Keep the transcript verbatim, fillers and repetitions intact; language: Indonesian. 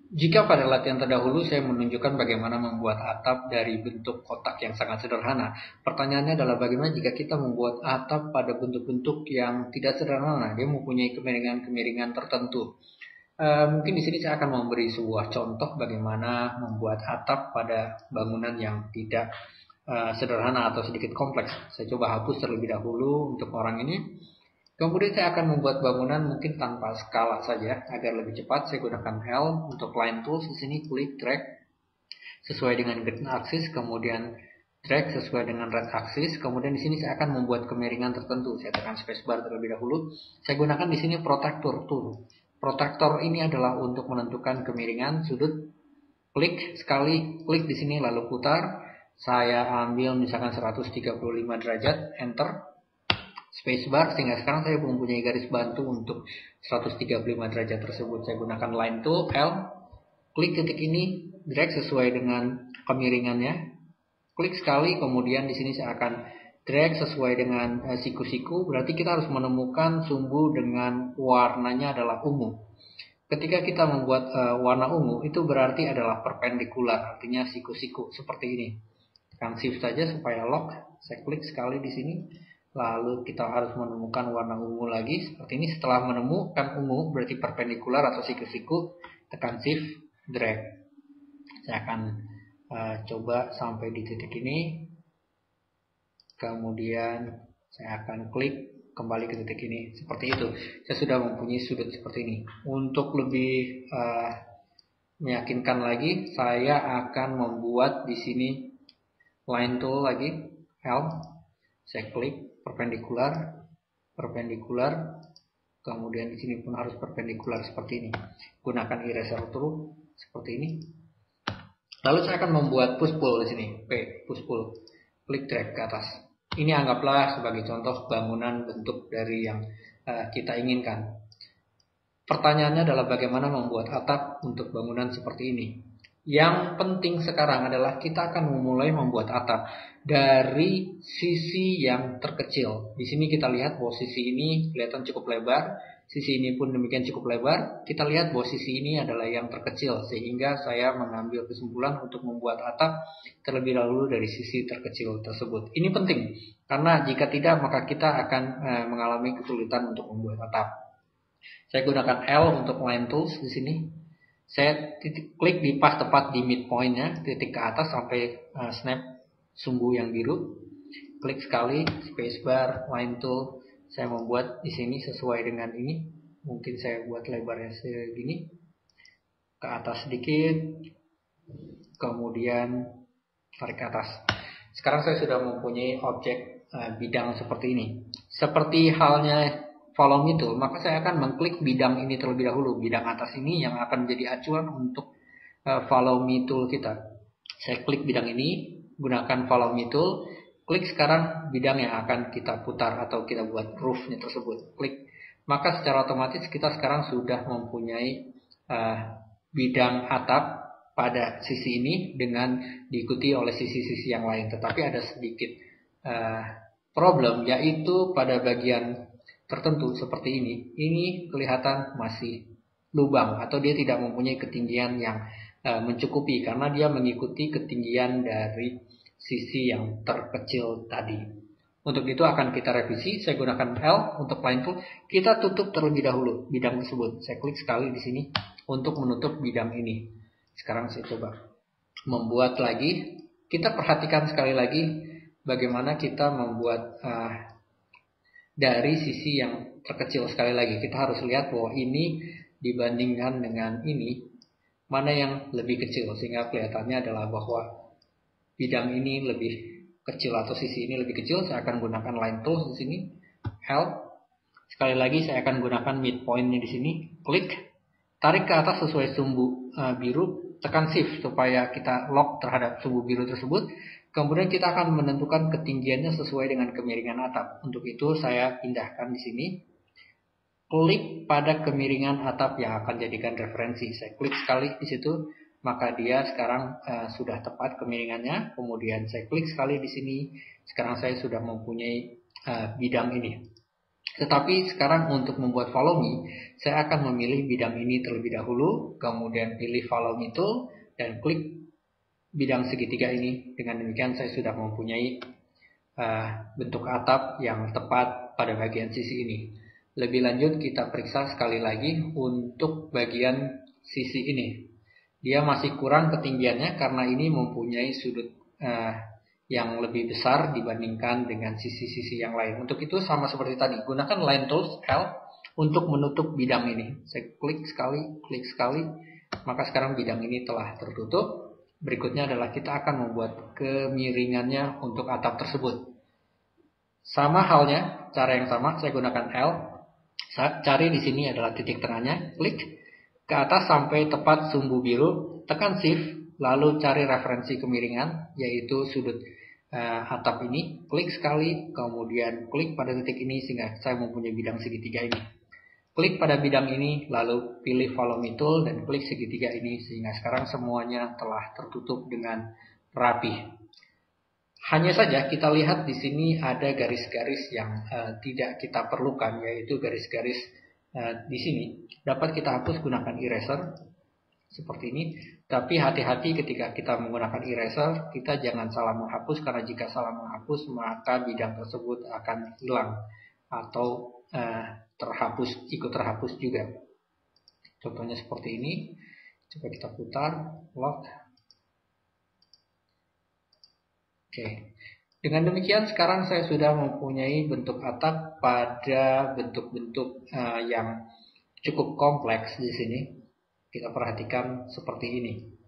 Jika pada latihan terdahulu saya menunjukkan bagaimana membuat atap dari bentuk kotak yang sangat sederhana, pertanyaannya adalah bagaimana jika kita membuat atap pada bentuk-bentuk yang tidak sederhana, dia mempunyai kemiringan-kemiringan tertentu. Uh, mungkin di sini saya akan memberi sebuah contoh bagaimana membuat atap pada bangunan yang tidak uh, sederhana atau sedikit kompleks. Saya coba hapus terlebih dahulu untuk orang ini. Kemudian saya akan membuat bangunan mungkin tanpa skala saja agar lebih cepat. Saya gunakan L untuk line tools. Di sini klik drag sesuai dengan green axis, kemudian drag sesuai dengan red axis. Kemudian di sini saya akan membuat kemiringan tertentu. Saya tekan spacebar terlebih dahulu. Saya gunakan di sini protector tool. Protector ini adalah untuk menentukan kemiringan sudut. Klik sekali, klik di sini lalu putar. Saya ambil misalkan seratus tiga puluh lima derajat, enter. Spacebar, sehingga sekarang saya mempunyai garis bantu untuk seratus tiga puluh lima derajat tersebut. Saya gunakan line tool, L, klik titik ini, drag sesuai dengan kemiringannya, klik sekali, kemudian di sini saya akan drag sesuai dengan uh, siku-siku. Berarti kita harus menemukan sumbu dengan warnanya adalah ungu. Ketika kita membuat uh, warna ungu, itu berarti adalah perpendikular, artinya siku-siku seperti ini. Tekan shift saja supaya lock. Saya klik sekali di sini. Lalu kita harus menemukan warna ungu lagi seperti ini. Setelah menemukan ungu berarti perpendikular atau siku-siku, tekan shift, drag. Saya akan uh, coba sampai di titik ini. Kemudian saya akan klik kembali ke titik ini. Seperti itu. Saya sudah mempunyai sudut seperti ini. Untuk lebih uh, meyakinkan lagi, saya akan membuat di sini line tool lagi, L. Saya klik perpendikular, perpendikular, kemudian di sini pun harus perpendikular seperti ini. Gunakan eraser tool seperti ini. Lalu saya akan membuat push pull di sini, P, push pull, klik drag ke atas. Ini anggaplah sebagai contoh bangunan bentuk dari yang uh, kita inginkan. Pertanyaannya adalah bagaimana membuat atap untuk bangunan seperti ini. Yang penting sekarang adalah kita akan memulai membuat atap dari sisi yang terkecil. Di sini kita lihat bahwa sisi ini kelihatan cukup lebar, sisi ini pun demikian cukup lebar. Kita lihat bahwa sisi ini adalah yang terkecil, sehingga saya mengambil kesimpulan untuk membuat atap terlebih dahulu dari sisi terkecil tersebut. Ini penting karena jika tidak maka kita akan eh, mengalami kesulitan untuk membuat atap. Saya gunakan L untuk line tools di sini. Saya titik klik di pas tepat di midpointnya, titik ke atas sampai uh, snap sumbu yang biru. Klik sekali, spacebar, line tool. Saya membuat di sini sesuai dengan ini. Mungkin saya buat lebarnya segini. Ke atas sedikit. Kemudian tarik ke atas. Sekarang saya sudah mempunyai objek uh, bidang seperti ini. Seperti halnya follow me tool, maka saya akan mengklik bidang ini terlebih dahulu. Bidang atas ini yang akan menjadi acuan untuk uh, follow me tool kita. Saya klik bidang ini, gunakan follow me tool. Klik sekarang bidang yang akan kita putar atau kita buat roofnya tersebut. Klik. Maka secara otomatis kita sekarang sudah mempunyai uh, bidang atap pada sisi ini dengan diikuti oleh sisi-sisi yang lain. Tetapi ada sedikit uh, problem, yaitu pada bagian tertentu seperti ini, ini kelihatan masih lubang atau dia tidak mempunyai ketinggian yang uh, mencukupi karena dia mengikuti ketinggian dari sisi yang terkecil tadi. Untuk itu akan kita revisi. Saya gunakan L untuk line tool. Kita tutup terlebih dahulu bidang tersebut. Saya klik sekali di sini untuk menutup bidang ini. Sekarang saya coba membuat lagi. Kita perhatikan sekali lagi bagaimana kita membuat uh, dari sisi yang terkecil. Sekali lagi kita harus lihat bahwa ini dibandingkan dengan ini mana yang lebih kecil, sehingga kelihatannya adalah bahwa bidang ini lebih kecil atau sisi ini lebih kecil. Saya akan gunakan line tools di sini, L. Sekali lagi saya akan gunakan midpointnya di sini, klik, tarik ke atas sesuai sumbu uh, biru, tekan shift supaya kita lock terhadap sumbu biru tersebut. Kemudian kita akan menentukan ketinggiannya sesuai dengan kemiringan atap. Untuk itu saya pindahkan di sini. Klik pada kemiringan atap yang akan jadikan referensi. Saya klik sekali di situ, maka dia sekarang uh, sudah tepat kemiringannya. Kemudian saya klik sekali di sini. Sekarang saya sudah mempunyai uh, bidang ini. Tetapi sekarang untuk membuat follow me, saya akan memilih bidang ini terlebih dahulu, kemudian pilih follow me tool, dan klik bidang segitiga ini. Dengan demikian saya sudah mempunyai uh, bentuk atap yang tepat pada bagian sisi ini. Lebih lanjut kita periksa sekali lagi untuk bagian sisi ini. Dia masih kurang ketinggiannya karena ini mempunyai sudut uh, yang lebih besar dibandingkan dengan sisi-sisi yang lain. Untuk itu sama seperti tadi, gunakan Line Tools L untuk menutup bidang ini. Saya klik sekali, klik sekali, maka sekarang bidang ini telah tertutup. Berikutnya adalah kita akan membuat kemiringannya untuk atap tersebut. Sama halnya, cara yang sama, saya gunakan L. Saya cari di sini adalah titik tengahnya, klik ke atas sampai tepat sumbu biru, tekan Shift, lalu cari referensi kemiringan, yaitu sudut uh, atap ini, klik sekali, kemudian klik pada titik ini sehingga saya mempunyai bidang segitiga ini. Klik pada bidang ini, lalu pilih follow me tool dan klik segitiga ini sehingga sekarang semuanya telah tertutup dengan rapi. Hanya saja kita lihat di sini ada garis-garis yang uh, tidak kita perlukan, yaitu garis-garis uh, di sini dapat kita hapus gunakan eraser seperti ini. Tapi hati-hati ketika kita menggunakan eraser, kita jangan salah menghapus, karena jika salah menghapus maka bidang tersebut akan hilang atau uh, terhapus, ikut terhapus juga. Contohnya seperti ini. Coba kita putar, lock. Oke. Dengan demikian sekarang saya sudah mempunyai bentuk atap pada bentuk-bentuk uh, yang cukup kompleks di sini. Kita perhatikan seperti ini.